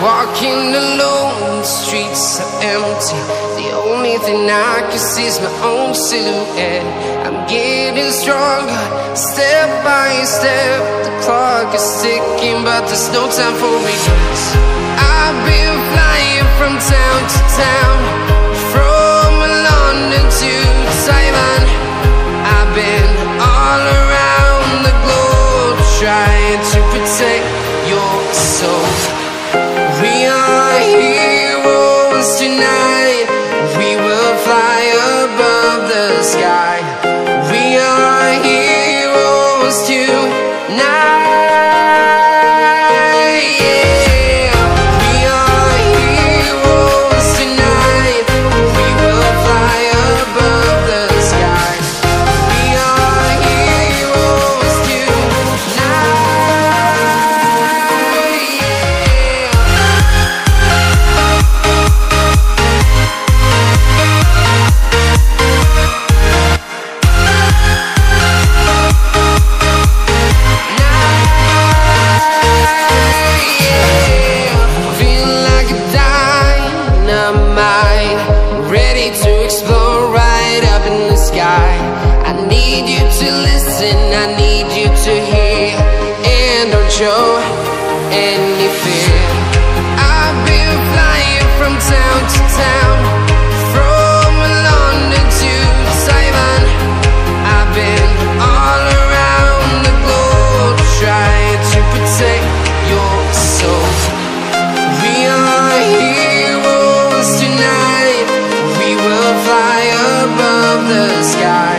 Walking alone, the streets are empty. The only thing I can see is my own silhouette. I'm getting stronger, step by step. The clock is ticking, but there's no time for regrets. I've been flying from town to town, from London to Taiwan. I've been all around the globe, trying to protect your soul. We are heroes tonight. We will fly above the sky. We are heroes tonight. Yeah. We are heroes tonight. We will fly above the sky. We are heroes tonight. To explore right up in the sky. I need you to listen, I need you to hear, and don't show any fear. I've been flying from town to town, from London to Taiwan. I've been all around the globe, trying to protect your soul. We are heroes tonight. We will fly above the sky.